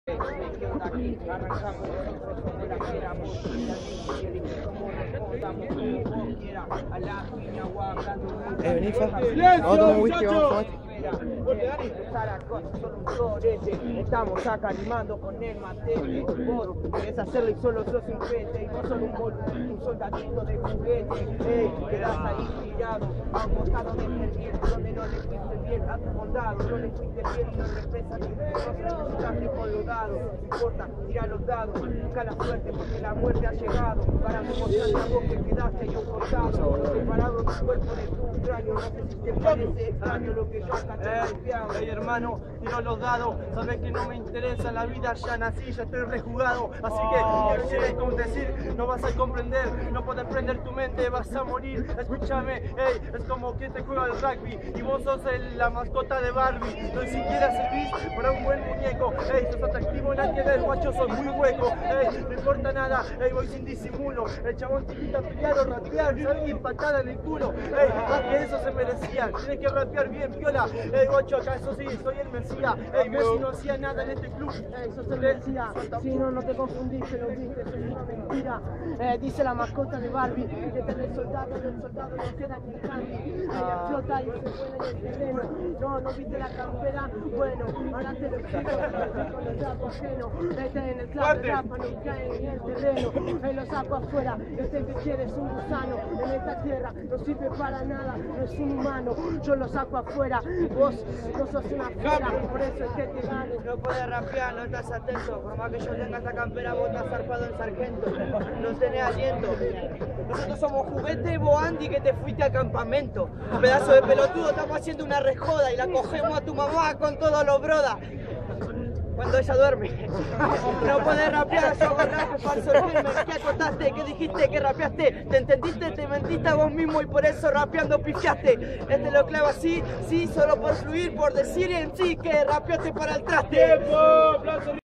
Arrancamos nosotros como la queramos, a la piña vení, Fa. ¡Silencio, Vamos a tomar whisky, vamos a tomar. Estamos acá animando con el matete. Vos querés hacerlo y solo sos un pete. Y vos sos un soldadito de juguete. Quedás ahí tirado a un costado de bien, donde no le fuiste bien a tu bondado. No le fuiste bien y no represas ni un traje colgado. No importa, tira los dados, busca la suerte porque la muerte ha llegado. Para demostrarte a vos que quedaste ahí cortado, separado tu cuerpo de tu cráneo. No sé si te parece extraño lo que yo acá te he golpeado. Hey hermano, tiro los dados, sabes que no me interesa la vida, ya nací, ya estoy rejugado. Así que, ¿qué quieres como decir? No vas a comprender, no puedes prender tu mente, vas a morir. Escúchame, hey, es como que te juega el rugby y vos sos la mascota de Barbie. No siquiera servís para un buen muñeco. Hey, sos atractivo, nadie del guacho, sos muy hueco. Hey, no importa nada, hey, voy sin disimulo. El chabón te invita a pelear o rapear, salí patada en el culo. Hey, más que eso se merecía, tienes que rapear bien, piola. Hey, guacho, acá eso sí, soy el Mesías. Hey, Messi no hacía nada en este club. Hey, sos el Mesías, si no te confundiste, lo viste, es una mentira. Dice la mascota de Barbie, que del soldado no queda ni el candy. Explota y se pone en el terreno. No viste la campera, bueno, ahora te lo explico, con los trapos ajenos. En el club de rapa no cae en el terreno. Lo saco afuera, yo sé que quieres un gusano. En esta tierra no sirve para nada, no es un humano. Yo lo saco afuera, vos no sos una fiera, por eso es que te ganes. No puedes rapear, no estás atento. Por más que yo tenga esta campera, vos estás zarpado en sargento. No tenés aliento. Nosotros somos juguete, vos Andy, que te fuiste a campamento. Un pedazo de pelotudo, estamos haciendo una rejoda y la cogemos a tu mamá con todos los brodas. Cuando ella duerme. No podés rapear, yo hago rap para absorberme. ¿Qué acotaste? ¿Qué dijiste? ¿Qué rapeaste? ¿Te entendiste? ¿Te mentiste a vos mismo y por eso rapeando pifiaste? Lo clavo así, sí, solo por fluir, por decir en sí que rapeaste para el traste. ¡Tiempo!